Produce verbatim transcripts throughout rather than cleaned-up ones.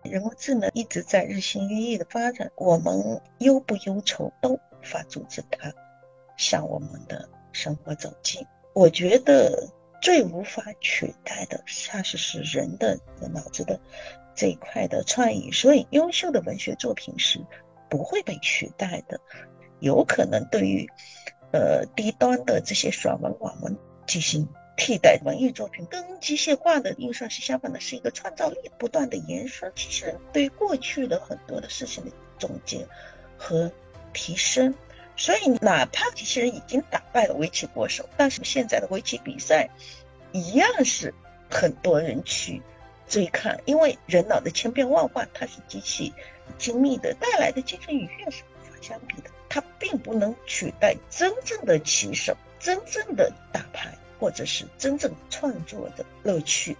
人工智能一直在日新月异的发展，我们忧不忧愁都无法阻止它向我们的生活走近。我觉得最无法取代的恰是是人的脑子的这一块的创意，所以优秀的文学作品是不会被取代的。有可能对于呃低端的这些爽文网文进行替代，文艺作品跟机械化的印刷是相反的，是一个创造力不断的延伸，其实对于过去的很多的事情的总结和提升。所以哪怕机器人已经打败了围棋国手，但是现在的围棋比赛一样是很多人去追看，因为人脑的千变万化，它是机器精密的带来的精神愉悦是无法相比的，它并不能取代真正的棋手，真正的打牌，或者是真正创作的乐趣。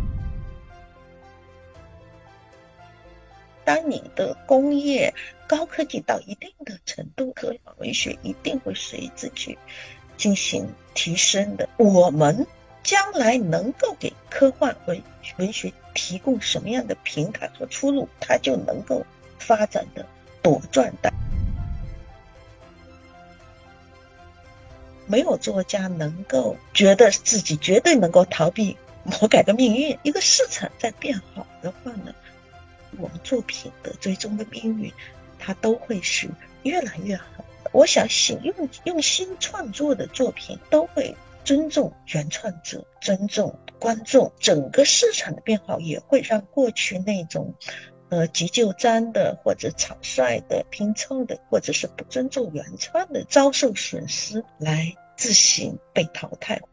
当你的工业高科技到一定的程度，科幻文学一定会随之去进行提升的。我们将来能够给科幻文文学提供什么样的平台和出路，它就能够发展的多壮大。没有作家能够觉得自己绝对能够逃避魔改的命运。一个市场在变好的话呢，我们作品的最终的命运它都会是越来越好的。我相信用用心创作的作品都会尊重原创者，尊重观众，整个市场的变好也会让过去那种呃急就章的或者草率的拼凑的或者是不尊重原创的遭受损失来自行被淘汰。